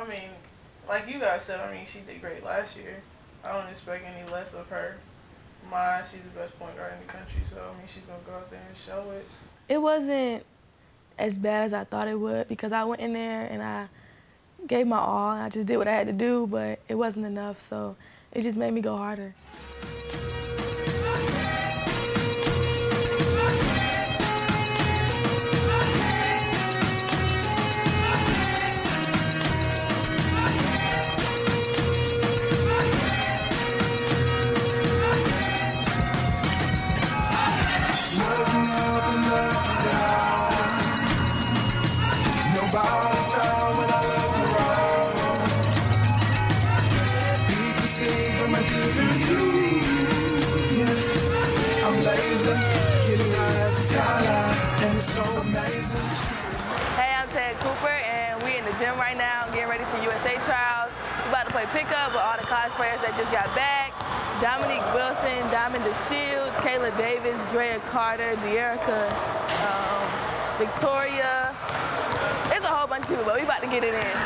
I mean, like you guys said, I mean, she did great last year. I don't expect any less of her. She's the best point guard in the country, so I mean, she's gonna go out there and show it. It wasn't as bad as I thought it would because I went in there and I gave my all. I just did what I had to do, but it wasn't enough, so it just made me go harder. Gym right now, getting ready for USA trials. We're about to play pickup with all the cosplayers that just got back. Dominique Wilson, Diamond DeShields, Kayla Davis, Drea Carter, De'Erica, Victoria. It's a whole bunch of people, but we about to get it in.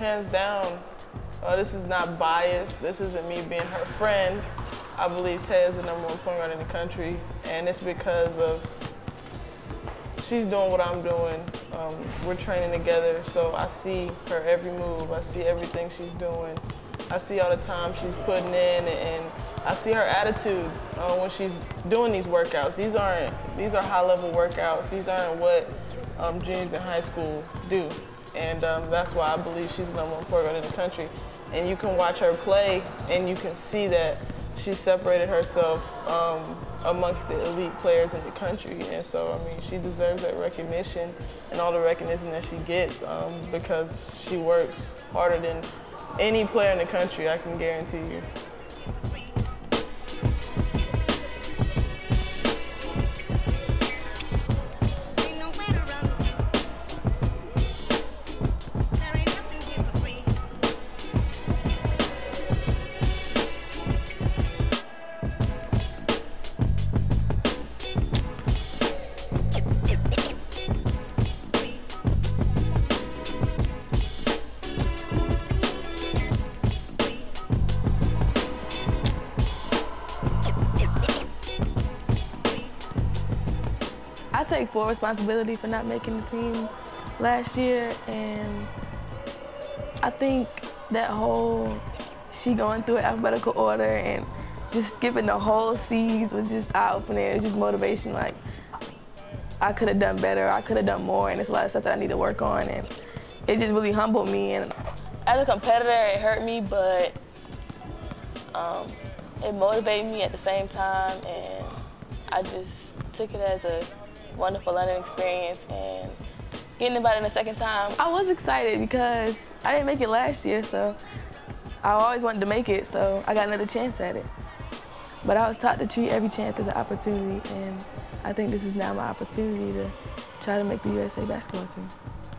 hands down, this is not biased. This isn't me being her friend. I believe Tay is the #1 point guard in the country, and it's because of she's doing what I'm doing. We're training together, so I see her every move. I see everything she's doing. I see all the time she's putting in, and I see her attitude when she's doing these workouts. These are high-level workouts. These aren't what juniors in high school do, and that's why I believe she's the #1 point guard in the country. And you can watch her play, and you can see that she separated herself amongst the elite players in the country. And so, I mean, she deserves that recognition and all the recognition that she gets because she works harder than any player in the country, I can guarantee you. I take full responsibility for not making the team last year, and I think that whole she going through it alphabetical order and just skipping the whole C's was just eye-opening. It was just motivation, like I could have done better, I could have done more, and there's a lot of stuff that I need to work on, and it just really humbled me. And as a competitor, it hurt me, but it motivated me at the same time, and I just took it as a wonderful learning experience, and getting invited a second time, I was excited because I didn't make it last year, so I always wanted to make it, so I got another chance at it. But I was taught to treat every chance as an opportunity, and I think this is now my opportunity to try to make the USA basketball team.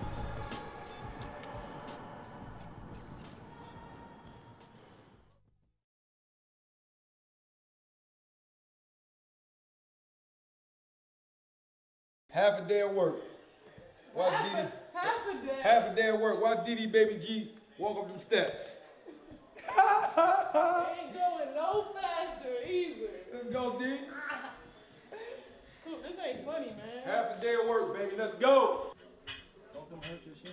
Half a day of work. Watch Didi. Half a day of work. Watch Didi Baby G walk up them steps. Ain't going no faster either. Let's go, D. This ain't funny, man. Half a day of work, baby. Let's go. Don't come hurt your shin.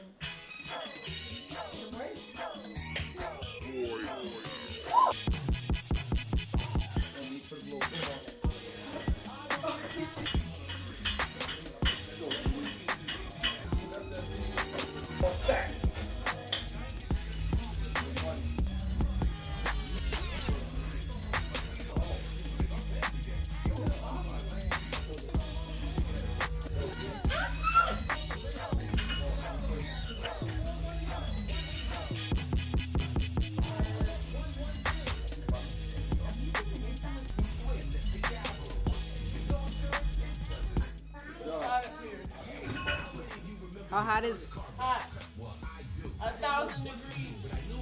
How hot is? Hot. 1,000 degrees.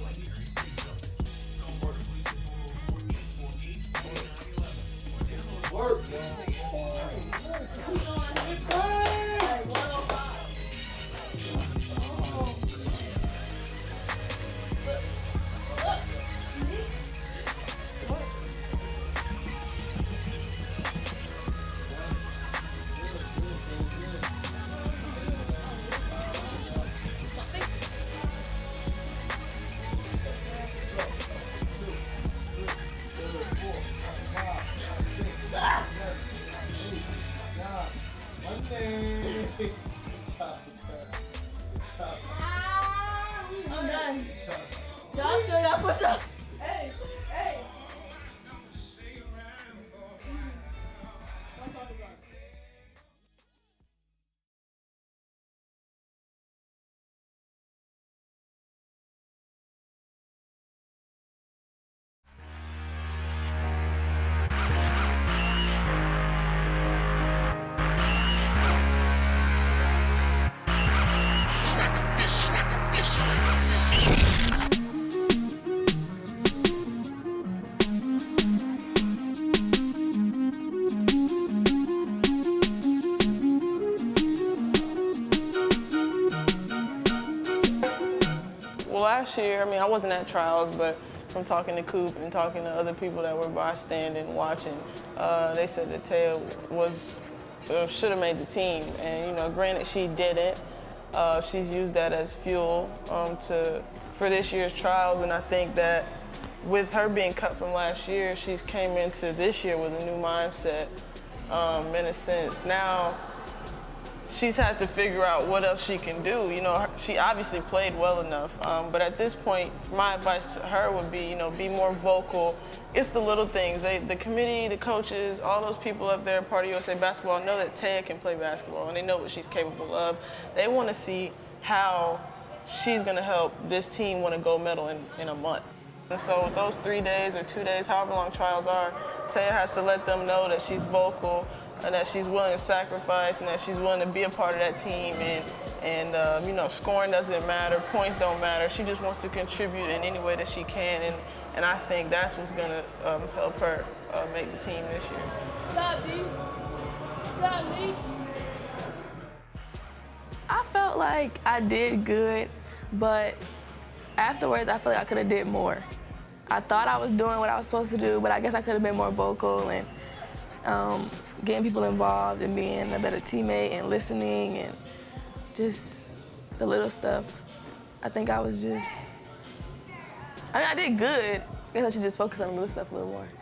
Work, I'm done. Y'all still got push-ups. Hey, hey. last year, I mean, I wasn't at trials, but from talking to Coop and talking to other people that were bystanding and watching, they said that Taya should have made the team. And, you know, granted she didn't. She's used that as fuel for this year's trials, and I think that with her being cut from last year, she's came into this year with a new mindset, in a sense. Now, she's had to figure out what else she can do. You know, she obviously played well enough, but at this point, my advice to her would be, you know, be more vocal. It's the little things. The committee, the coaches, all those people up there, part of USA Basketball, know that Taya can play basketball, and they know what she's capable of. They want to see how she's going to help this team win a gold medal in a month. And so with those 3 days or 2 days, however long trials are, Taya has to let them know that she's vocal and that she's willing to sacrifice and that she's willing to be a part of that team. And you know, scoring doesn't matter, points don't matter. She just wants to contribute in any way that she can. And I think that's what's going to help her make the team this year. I felt like I did good, but afterwards, I feel like I could have did more. I thought I was doing what I was supposed to do, but I guess I could have been more vocal and getting people involved and being a better teammate and listening and just the little stuff. I think I was just, I mean, I did good. I guess I should just focus on the little stuff a little more.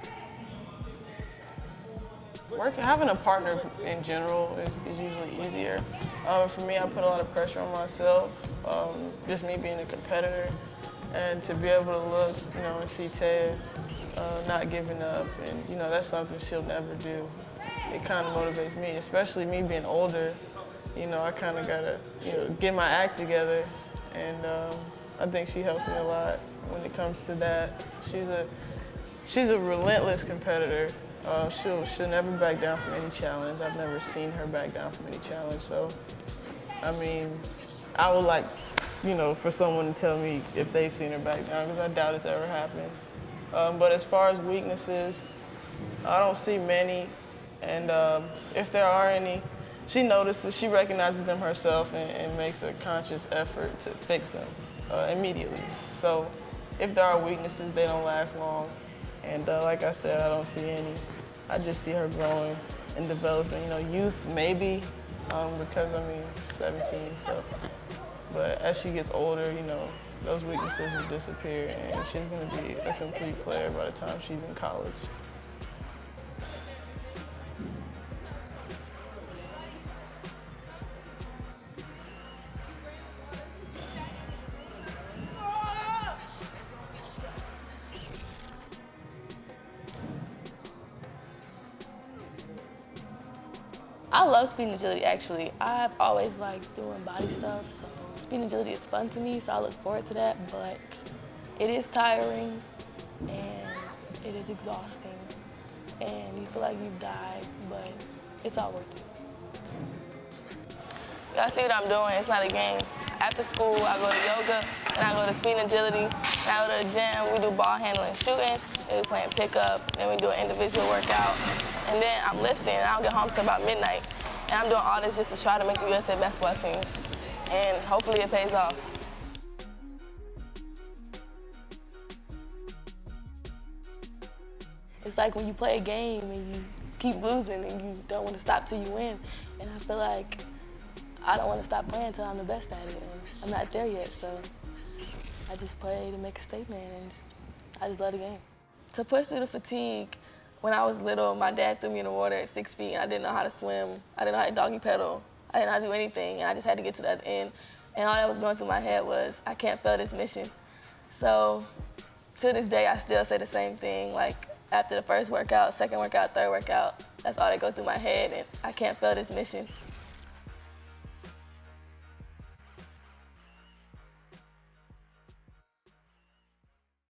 Having a partner in general is usually easier. For me, I put a lot of pressure on myself, just me being a competitor, and to be able to look, you know, and see Taya not giving up, and you know, that's something she'll never do. It kind of motivates me, especially me being older. You know, I kind of gotta, you know, get my act together, and I think she helps me a lot when it comes to that. She's a relentless competitor. She'll never back down from any challenge. I've never seen her back down from any challenge. So, I mean, I would like, you know, for someone to tell me if they've seen her back down, because I doubt it's ever happened. But as far as weaknesses, I don't see many. And if there are any, she notices, she recognizes them herself and makes a conscious effort to fix them immediately. So if there are weaknesses, they don't last long. And like I said, I don't see any. I just see her growing and developing. You know, youth maybe, because I mean, 17. So, but as she gets older, you know, those weaknesses will disappear, and she's going to be a complete player by the time she's in college. I love speed and agility, actually. I've always liked doing body stuff, so speed and agility is fun to me, so I look forward to that, but it is tiring, and it is exhausting, and you feel like you've died, but it's all worth it. Y'all see what I'm doing? It's not a game. After school, I go to yoga, and I go to speed and agility, and I go to the gym. We do ball handling and shooting, then we playing pickup, then we do an individual workout, and then I'm lifting, and I don't get home till about midnight. And I'm doing all this just to try to make the USA basketball team, and hopefully it pays off. It's like when you play a game and you keep losing and you don't want to stop till you win, and I feel like I don't want to stop playing until I'm the best at it, and I'm not there yet, so I just play to make a statement, and I just love the game. To push through the fatigue, when I was little, my dad threw me in the water at 6 feet, and I didn't know how to swim. I didn't know how to doggy pedal. I didn't know how to do anything, and I just had to get to the other end. And all that was going through my head was, I can't fail this mission. So to this day, I still say the same thing. Like, after the first workout, second workout, third workout, that's all that goes through my head, and I can't fail this mission.